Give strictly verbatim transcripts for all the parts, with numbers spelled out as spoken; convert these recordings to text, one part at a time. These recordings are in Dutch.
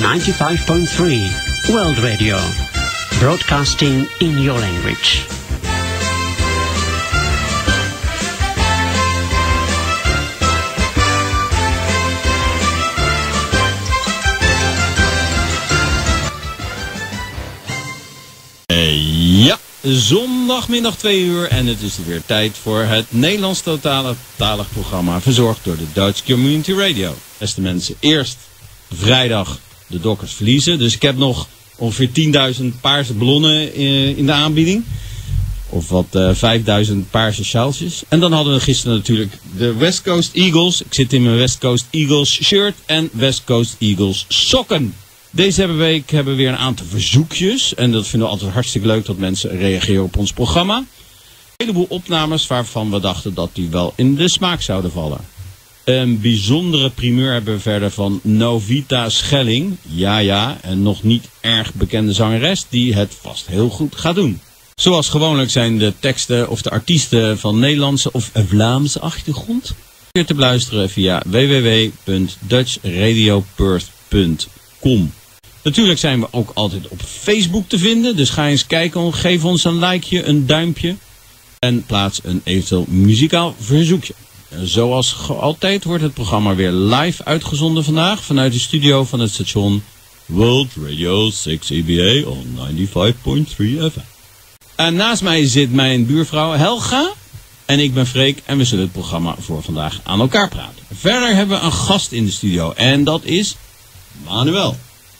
ninety-five point three World Radio. Broadcasting in your language. Ja, zondagmiddag twee uur en het is weer tijd voor het Nederlands totale talig programma verzorgd door de Dutch Community Radio. Beste mensen, eerst vrijdag de Dokkers verliezen, dus ik heb nog ongeveer tienduizend paarse ballonnen in de aanbieding. Of wat uh, vijfduizend paarse sjaaltjes. En dan hadden we gisteren natuurlijk de West Coast Eagles. Ik zit in mijn West Coast Eagles shirt en West Coast Eagles sokken. Deze week hebben we weer een aantal verzoekjes. En dat vinden we altijd hartstikke leuk dat mensen reageren op ons programma. Een heleboel opnames waarvan we dachten dat die wel in de smaak zouden vallen. Een bijzondere primeur hebben we verder van Novita Schelling. Ja, ja, een nog niet erg bekende zangeres die het vast heel goed gaat doen. Zoals gewoonlijk zijn de teksten of de artiesten van Nederlandse of Vlaamse achtergrond weer te beluisteren via w w w punt dutch radio perth punt com. Natuurlijk zijn we ook altijd op Facebook te vinden, dus ga eens kijken, geef ons een likeje, een duimpje en plaats een eventueel muzikaal verzoekje. Zoals altijd wordt het programma weer live uitgezonden vandaag vanuit de studio van het station World Radio zes E B A on ninety-five point three F M. En naast mij zit mijn buurvrouw Helga en ik ben Freek en we zullen het programma voor vandaag aan elkaar praten. Verder hebben we een gast in de studio en dat is Manuel.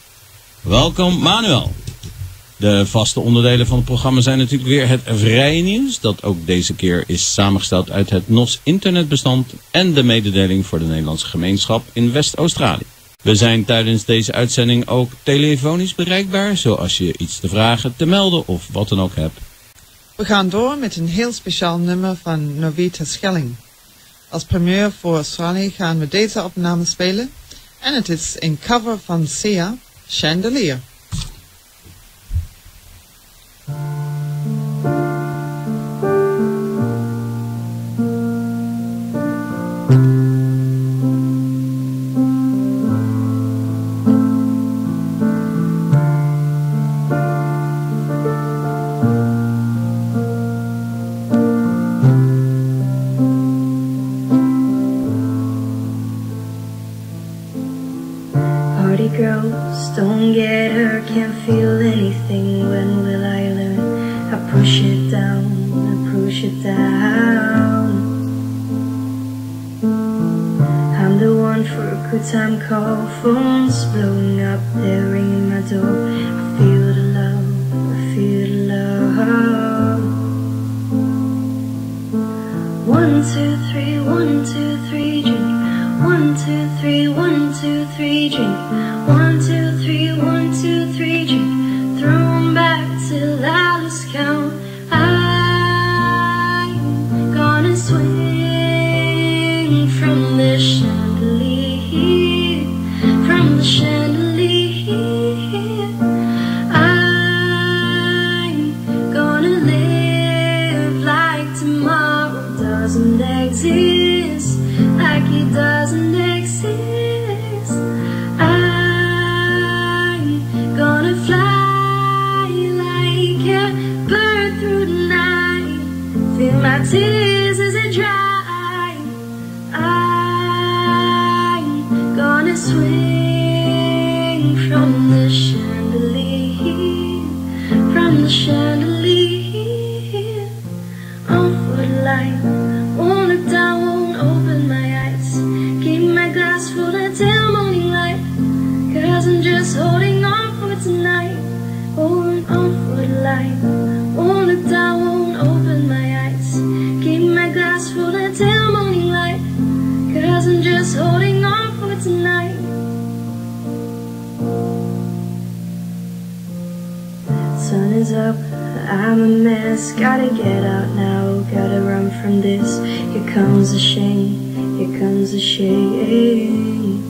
Welkom Manuel. De vaste onderdelen van het programma zijn natuurlijk weer het vrije nieuws, dat ook deze keer is samengesteld uit het N O S internetbestand en de mededeling voor de Nederlandse gemeenschap in West-Australië. We zijn tijdens deze uitzending ook telefonisch bereikbaar, zoals je iets te vragen, te melden of wat dan ook hebt. We gaan door met een heel speciaal nummer van Novita Schelling. Als primeur voor Australië gaan we deze opname spelen en het is een cover van Sia, Chandelier. Girls, don't get hurt, can't feel anything. When will I learn? I push it down, I push it down. I'm the one for a good time call. Phones blowing up, they're ringing my door. I feel the love, I feel the love. One, two, three, one, two, three, drink. One, two, three, one, two, three, drink. One, two, three, one, two, three, drink. Throw 'em back till I lose count. I'm gonna swing from the chandelier, from the chandelier. I'm gonna live like tomorrow doesn't exist, like it doesn't exist. I'm gonna fly like a bird through the night. Feel my tears as they dry. I'm gonna swing from the chandelier, from the chandelier. On for the light, won't look down, won't open my eyes. Keep my glass full until morning light, 'cause I'm just holding on for tonight. Holding on for the light, won't look down, won't open my eyes. Keep my glass full until morning light, 'cause I'm just holding on for tonight. Sun is up, I'm a mess, gotta get out now, gotta run from this. Here comes the shame, here comes the shame.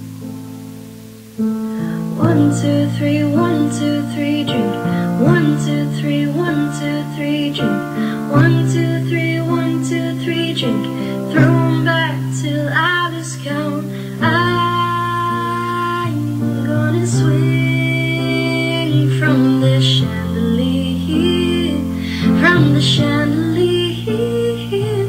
One, two, three, one, two, three, drink. One, two, three, one, two, three, drink. One, two, three, one, two, three, drink. Throw 'em back till I lose count. I'm gonna gonna swing from the chandelier, from the chandelier.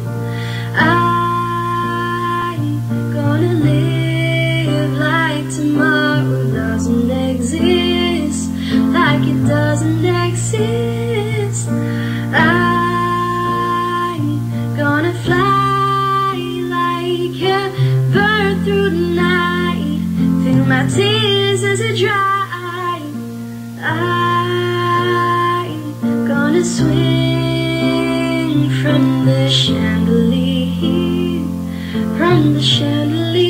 I'm gonna live like tomorrow doesn't exist, like it doesn't exist. I'm gonna fly like a bird through the night, feel my tears as they dry. I'm gonna swing from the chandelier, from the chandelier.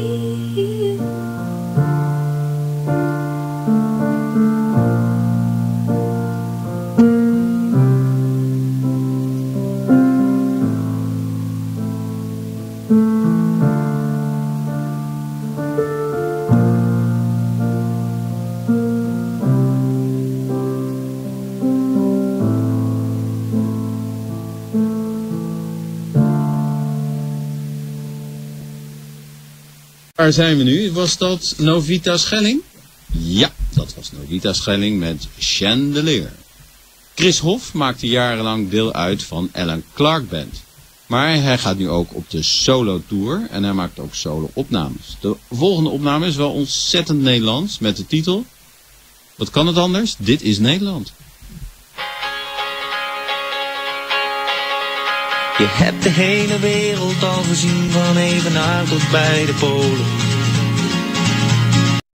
Waar zijn we nu? Was dat Novita Schelling? Ja, dat was Novita Schelling met Chandelier. Chris Hoff maakte jarenlang deel uit van Alan Clark Band. Maar hij gaat nu ook op de solo tour en hij maakt ook solo opnames. De volgende opname is wel ontzettend Nederlands met de titel... Wat kan het anders? Dit is Nederland. Je hebt de hele wereld al gezien, van Evenaar tot bij de Polen.